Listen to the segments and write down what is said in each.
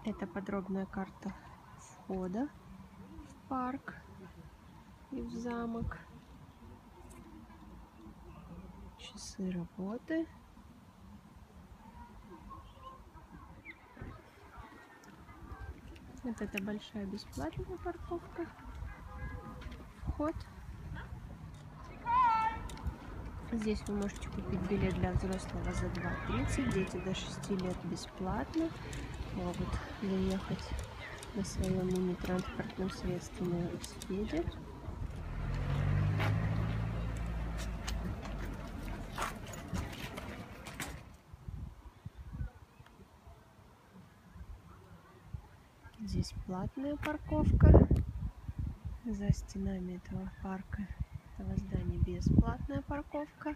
Это подробная карта входа в парк и в замок. Часы работы. Вот это большая бесплатная парковка. Вход. Здесь вы можете купить билет для взрослого за 2,30. Дети до 6 лет бесплатно могут заехать на своем мини-транспортном средстве на велосипеде. Здесь платная парковка. За стенами этого парка, этого здания, бесплатная парковка.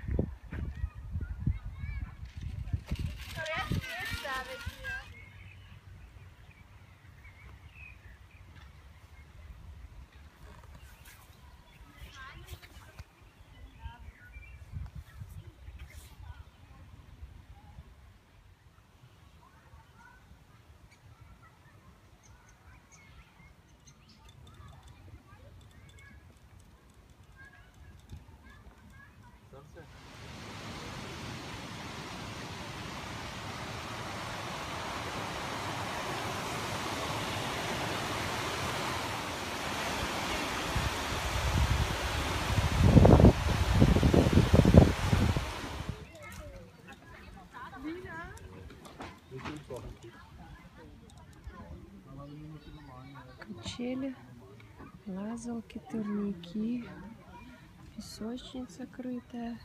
Качели, лазалки, турники, песочница крытая.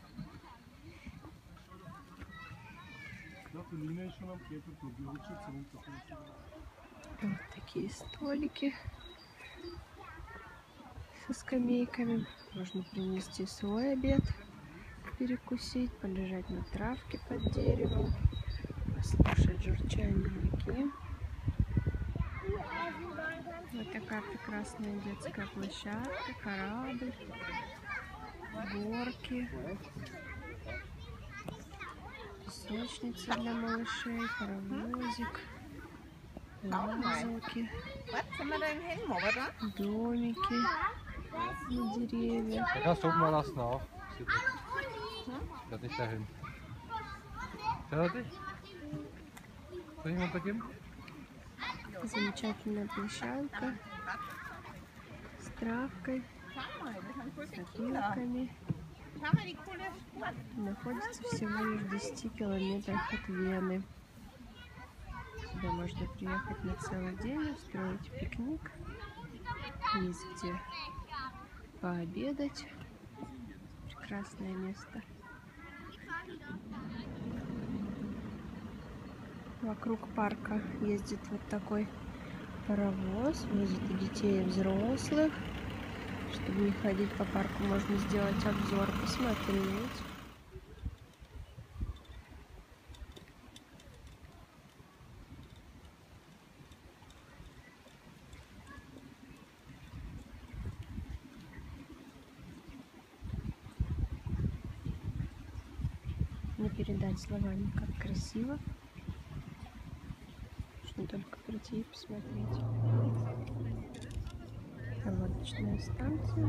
Вот такие столики со скамейками. Можно принести свой обед, перекусить, полежать на травке под деревом, послушать журчание реки. Вот такая прекрасная детская площадка, корабль, горки, песочница для малышей, паровозик, лазалки, домики на деревьях. Замечательная площадка с травкой, с опилками. Находится всего лишь в 10 километрах от Вены. Сюда можно приехать на целый день, устроить пикник. Есть где пообедать. Прекрасное место. Вокруг парка ездит вот такой паровоз, возит и детей, и взрослых. Чтобы не ходить по парку, можно сделать обзор, посмотреть. Не передать словами, как красиво. Нужно только прийти и посмотреть. Лодочная станция.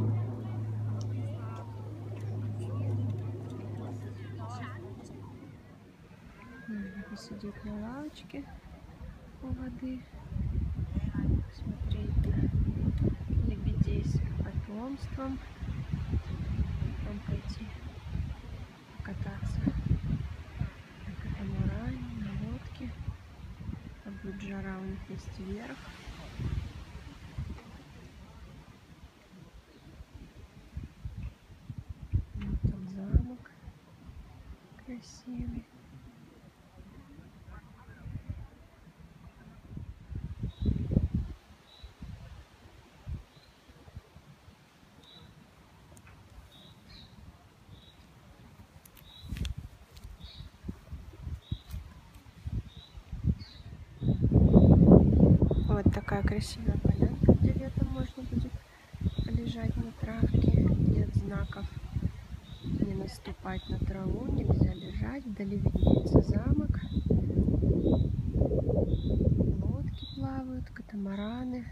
Можно посидеть на лавочке у воды, смотреть на лебедей с их потомством, потом пойти кататься на катамаране, на лодке. А будет жара, у них есть верх. Вот там замок красивый. Вот такая красивая полянка, где летом можно будет полежать на травке. Нет знаков не наступать на траву, нельзя лежать. Вдали виднеется замок. плавают, катамараны.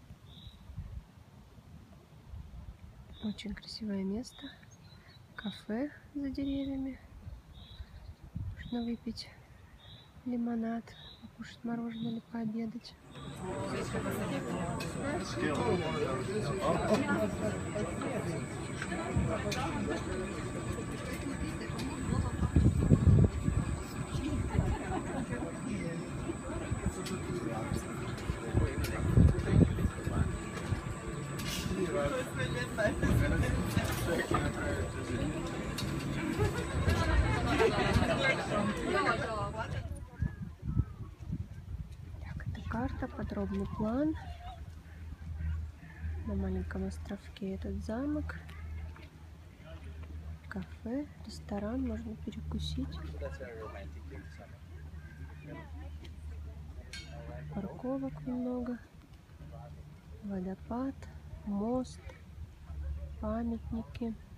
Очень красивое место. Кафе за деревьями. Можно выпить лимонад, покушать мороженое или пообедать. Так, это карта, подробный план. На маленьком островке этот замок. Кафе, ресторан, можно перекусить. Парковок много. Водопад, мост, памятники.